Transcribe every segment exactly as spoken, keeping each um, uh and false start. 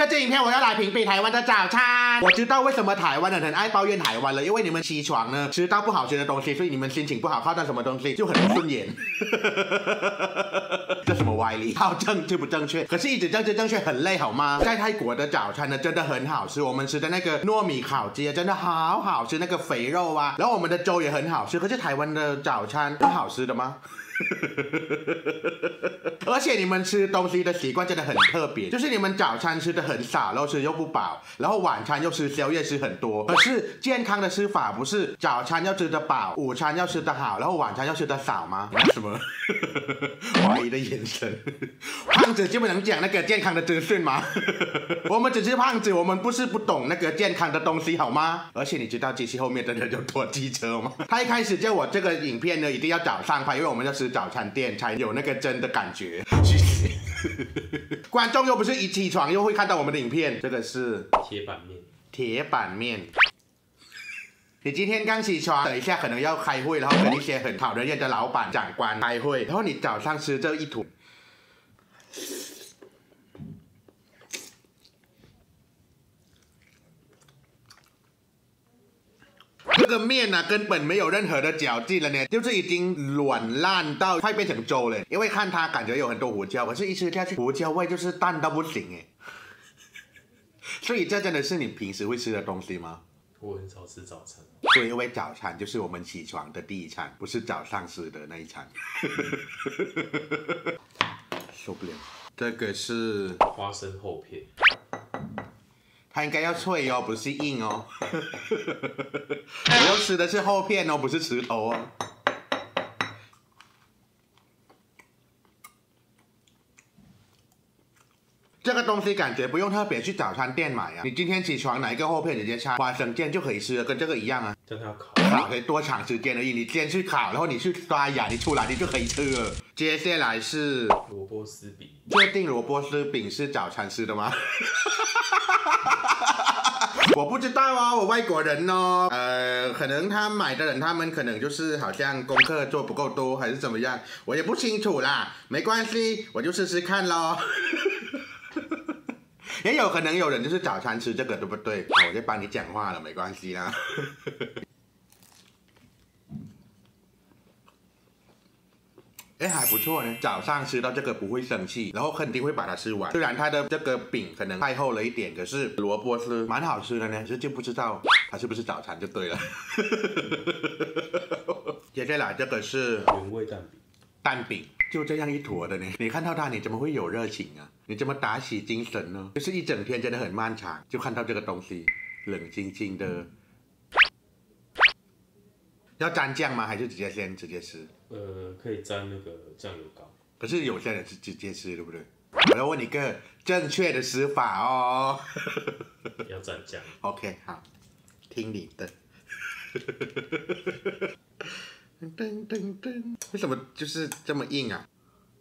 这支影片我要来评比台湾的早餐。我知道为什么台湾人很爱抱怨台湾了，因为你们起床呢吃到不好吃的东西，所以你们心情不好，看到什么东西就很不顺眼。这什么歪理？好正确不正确？可是一直政治正确很累好吗？在泰国的早餐呢真的很好吃，我们吃的那个糯米烤鸡真的好好吃，那个肥肉啊，然后我们的粥也很好吃。可是台湾的早餐很好吃的吗？而且你们吃东西的习惯真的很特别，就是你们早餐吃的很少，然后吃又不饱，然后晚餐又吃宵夜吃很多。可是健康的吃法不是早餐要吃得饱，午餐要吃得好，然后晚餐要吃得少吗？什么怀疑的眼神？胖子就不能讲那个健康的资讯吗？我们只是胖子，我们不是不懂那个健康的东西好吗？而且你知道机器后面的人有多机车吗？他一开始叫我这个影片呢一定要早上拍，因为我们要吃早餐店才有那个真的感觉。观众又不是一起床又会看到我们的影片，这个是铁板面。 铁板面。你今天刚起床，等一下可能要开会，然后跟一些很讨人厌的老板、长官开会，然后你早上吃这一坨。这个面呢、啊、根本没有任何的嚼劲了呢，就是已经软烂到快变成粥了。因为看它感觉有很多胡椒，可是一吃下去胡椒味就是淡到不行哎。所以这真的是你平时会吃的东西吗？ 我很少吃早餐。 对，因为早餐就是我们起床的第一餐，不是早上吃的那一餐。受不了。这个是花生厚片。 它应该要脆哦，不是硬哦。我要吃的是厚片哦，不是石头哦。这个东西感觉不用特别去早餐店买啊，你今天起床哪一个厚片直接插花生酱就可以吃了，跟这个一样啊。 但它要烤。 烤可以多长时间而已，你先去烤，然后你去刷牙，你出来你就可以吃了。接下来是萝卜丝饼。 确定萝卜丝饼是早餐吃的吗？我不知道啊，我外国人哦，呃，可能他买的人，他们可能就是好像功课做不够多，还是怎么样，我也不清楚啦。没关系，我就试试看咯。也有可能有人就是早餐吃这个，对不对？我就帮你讲话了，没关系啦。哎，还不错呢。早上吃到这个不会生气，然后肯定会把它吃完。虽然它的这个饼可能太厚了一点，可是萝卜丝蛮好吃的呢。只是就不知道它是不是早餐就对了。接下来这个是原味蛋饼。 蛋饼就这样一坨的呢。你看到它，你怎么会有热情啊？你怎么打起精神呢？就是一整天真的很漫长，就看到这个东西，冷静静的。要沾酱吗？还是直接先直接吃？ 呃，可以沾那个酱油膏。 可是有些人是直接吃，对不对？我要问你个正确的吃法哦。 要蘸酱。 OK， 好，听你的。噔噔噔，为什么就是这么硬啊？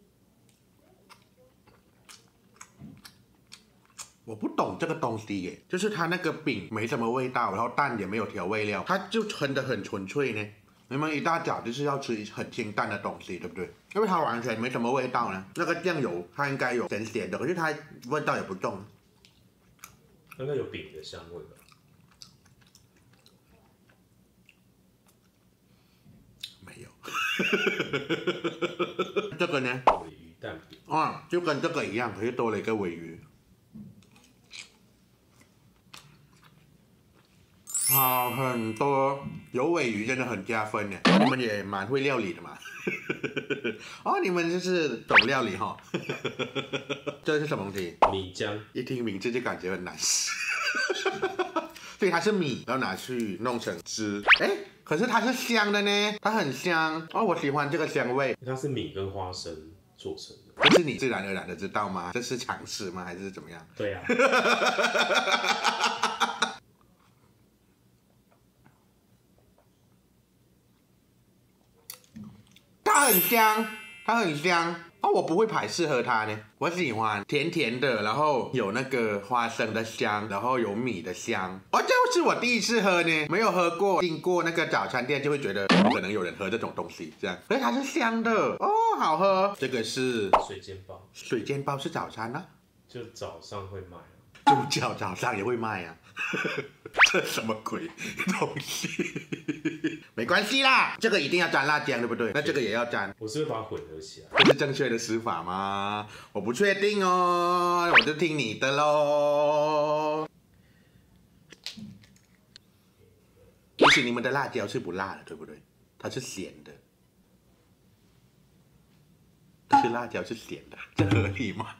我不懂这个东西耶，就是它那个饼没什么味道，然后蛋也没有调味料，它就真的很纯粹呢。你们一大早就是要吃很清淡的东西，对不对？因为它完全没什么味道呢。那个酱油它应该有咸咸的，可是它味道也不重。 应该有饼的香味吧？ 没有。这个呢？ 鲔鱼蛋饼。 啊，就跟这个一样，可是多了一个鲔鱼。好很多，有鲔鱼真的很加分呢。你们也蛮会料理的嘛。哦，你们就是懂料理哈。这是什么东西？ 米浆。 一听名字就感觉很难吃。所以它是米，然后拿去弄成汁。哎，可是它是香的呢，它很香哦，我喜欢这个香味。 它是米跟花生做成的。 这是你自然而然的知道吗？这是常识吗？还是怎么样？ 对呀、啊。 它很香，它很香哦，我不会排斥喝它呢，我喜欢甜甜的，然后有那个花生的香，然后有米的香。哦，这是我第一次喝呢，没有喝过，经过那个早餐店就会觉得不可能有人喝这种东西，这样，所以它是香的哦，好喝。这个是水煎包， 水煎包是早餐啊， 就早上会卖。 猪脚早上也会卖啊。这什么鬼东西？没关系啦，这个一定要沾辣酱，对不对？那这个也要沾。 我是会把它混合起来。 这是正确的吃法吗？我不确定哦，我就听你的喽。其实你们的辣椒是不辣的，对不对？它是咸的。吃辣椒是咸的，这合理吗？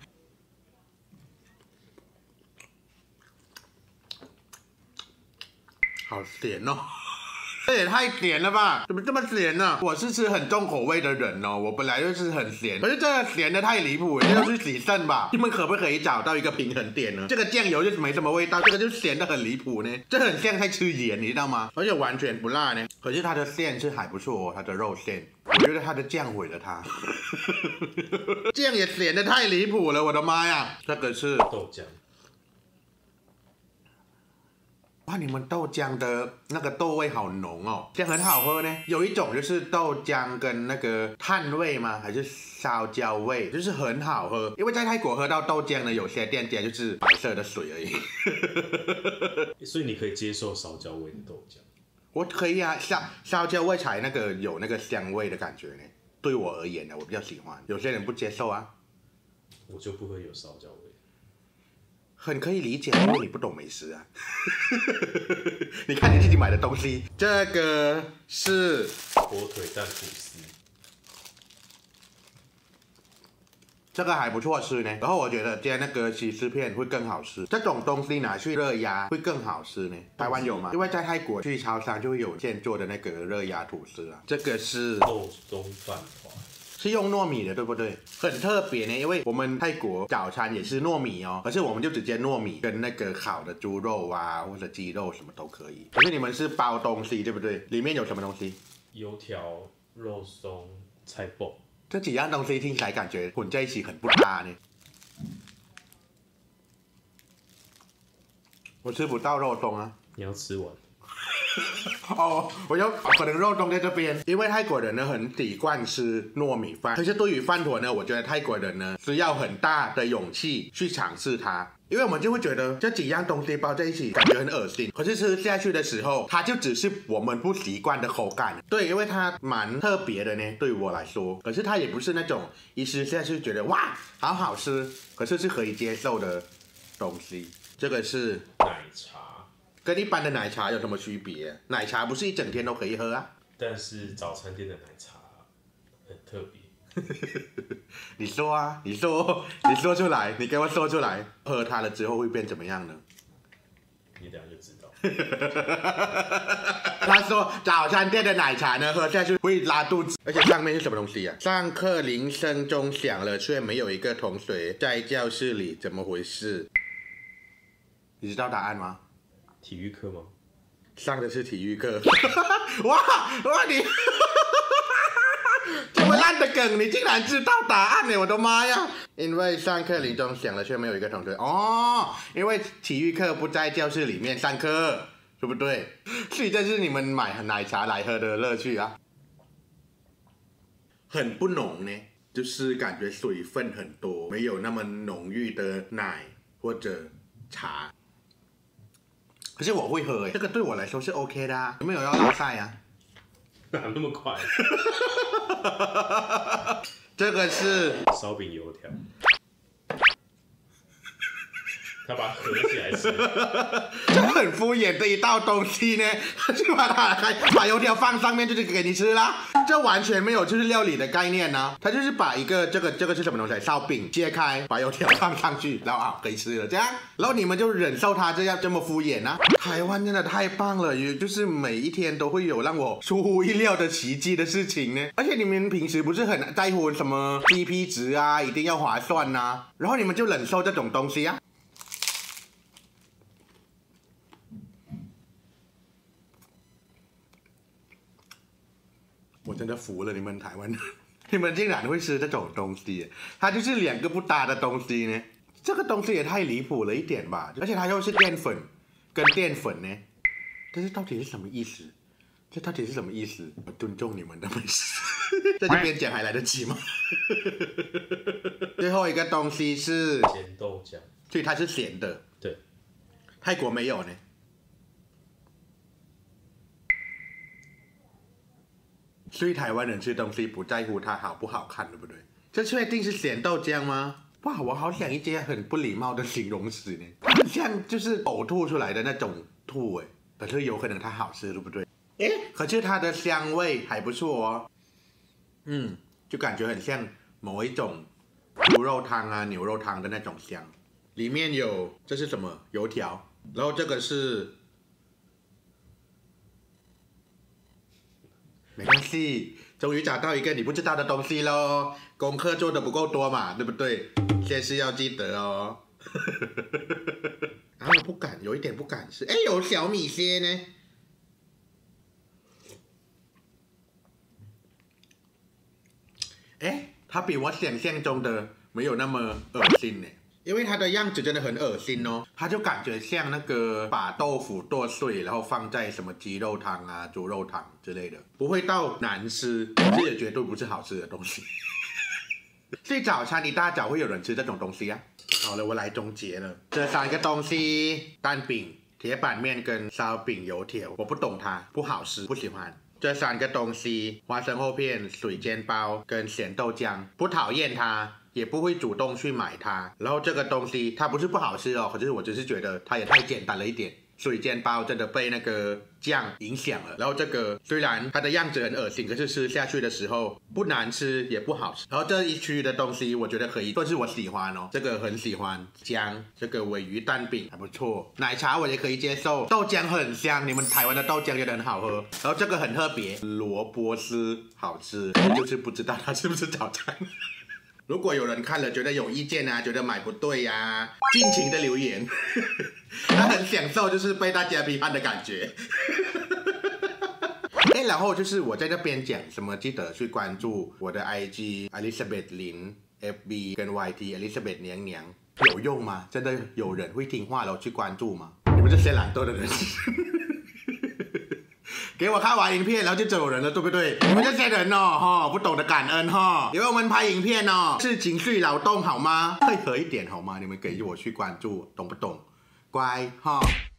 好咸哦！这也太咸了吧？怎么这么咸呢？我是吃很重口味的人哦，我本来就是很咸，可是这个咸的太离谱，这就是洗肾吧？你们可不可以找到一个平衡点呢？这个酱油就是没什么味道，这个就咸的很离谱呢，这很像在吃盐，你知道吗？而且完全不辣呢。可是它的馅是还不错哦，它的肉馅，我觉得它的酱毁了它。酱也咸的太离谱了，我的妈呀！这个是豆浆。 哇，你们豆浆的那个豆味好浓哦，这样很好喝呢。有一种就是豆浆跟那个炭味吗？还是烧焦味？就是很好喝。因为在泰国喝到豆浆呢，有些店家就是白色的水而已。 所以你可以接受烧焦味的豆浆？ 我可以啊，烧烧焦味才那个有那个香味的感觉呢。对我而言呢，我比较喜欢。有些人不接受啊。 我就不会有烧焦味。 很可以理解，因为你不懂美食啊。你看你自己买的东西，这个是火腿蛋吐司， 这个还不错吃呢。然后我觉得加那个起司片会更好吃，这种东西拿去热压会更好吃呢。台湾有吗？因为在泰国去超商就会有现做的那个热压吐司啊。这个是肉松饭团。 是用糯米的，对不对？很特别呢，因为我们泰国早餐也是糯米哦，可是我们就直接糯米跟那个烤的猪肉啊或者鸡肉什么都可以。可是你们是包东西，对不对？里面有什么东西？ 油条、肉松、菜脯。 这几样东西听起来感觉混在一起很不搭呢。我吃不到肉松啊。 你要吃完。 哦，我要可能肉松在这边，因为泰国人呢很习惯吃糯米饭，可是对于饭团呢，我觉得泰国人呢需要很大的勇气去尝试它，因为我们就会觉得这几样东西包在一起感觉很恶心，可是吃下去的时候，它就只是我们不习惯的口感。对，因为它蛮特别的呢，对于我来说，可是它也不是那种一吃下去觉得哇好好吃，可是是可以接受的东西。这个是奶茶。 跟一般的奶茶有什么区别？奶茶不是一整天都可以喝啊。 但是早餐店的奶茶很特别。 你说啊，你说，你说出来，你给我说出来。喝它了之后会变怎么样呢？ 你等下就知道。 他说早餐店的奶茶呢，喝下去会拉肚子，而且上面是什么东西啊？上课铃声钟响了，却没有一个同学在教室里，怎么回事？你知道答案吗？ 体育课吗？ 上的是体育课。哇哇你，这么烂的梗，你竟然知道答案呢！我的妈呀！因为上课铃钟响了，却没有一个同学。哦，因为体育课不在教室里面上课，对不对？所以这是你们买奶茶来喝的乐趣啊。很不浓呢，就是感觉水分很多，没有那么浓郁的奶或者茶。可是我会喝哎，这个对我来说是 OK 的啊。有没有要拉赛啊？ 哪那么快？ 这个是烧饼油条。他把它合起来吃， 这很敷衍的一道东西呢，就把它开，把油条放上面就是给你吃啦，这完全没有就是料理的概念呢、啊，它就是把一个这个这个是什么东西？烧饼揭开，把油条放上去，然后啊可以吃了这样，然后你们就忍受它这样这么敷衍啊？台湾真的太棒了，也就是每一天都会有让我出乎意料的奇迹的事情呢，而且你们平时不是很在乎什么 C P 值啊，一定要划算呐、啊，然后你们就忍受这种东西啊。我真的服了你们台湾人，你们竟然会吃这种东西，它就是两个不搭的东西呢。这个东西也太离谱了一点吧，而且它又是淀粉跟淀粉呢，这是到底是什么意思？这到底是什么意思？我尊重你们的美食，在这边讲还来得及吗？最后一个东西是咸豆浆， 所以它是咸的。 对。 泰国没有呢。所以台湾人吃东西不在乎它好不好看，对不对？这确定是咸豆浆吗？哇，我好想一些很不礼貌的形容词呢，很像就是呕吐出来的那种吐哎，可是有可能它好吃，对不对？哎，可是它的香味还不错哦，嗯，就感觉很像某一种猪肉汤啊、牛肉汤的那种香。里面有这是什么？油条，然后这个是。没关系，终于找到一个你不知道的东西咯。功课做的不够多嘛，对不对？先是要记得哦。啊，我不敢，有一点不敢吃。哎，有小米蟹呢。哎，它比我想象中的没有那么恶心呢。因为它的样子真的很恶心哦，它就感觉像那个把豆腐剁碎，然后放在什么鸡肉汤啊、猪肉汤之类的，不会到难吃，这也绝对不是好吃的东西。所以早餐一大早会有人吃这种东西啊。好了，我来总结了，这三个东西：蛋饼、铁板面跟烧饼、油条，我不懂它，不好吃，不喜欢。这三个东西：花生厚片、水煎包跟咸豆浆，不讨厌它。也不会主动去买它，然后这个东西它不是不好吃哦，可是我只是觉得它也太简单了一点。水煎包真的被那个酱影响了，然后这个虽然它的样子很恶心，可是吃下去的时候不难吃也不好吃。然后这一区的东西我觉得可以，算是我喜欢哦，这个很喜欢。姜，这个鲔鱼蛋饼还不错，奶茶我也可以接受，豆浆很香，你们台湾的豆浆也很好喝。然后这个很特别，萝卜丝好吃，就是不知道它是不是早餐。如果有人看了觉得有意见啊，觉得买不对呀、啊，尽情的留言。他很享受就是被大家批判的感觉。哎，然后就是我在那边讲什么，记得去关注我的 I G Elizabeth 林 F B 跟 Y T Elizabeth 娘娘，有用吗？真的有人会听话然后去关注吗？你们这些懒惰的人。给我看完影片，然后就走人了，对不对？你们这些人哦，哈，不懂得感恩哈。因为我们拍影片哦，是情绪劳动好吗？配合一点好吗？你们给我去关注，懂不懂？乖哈。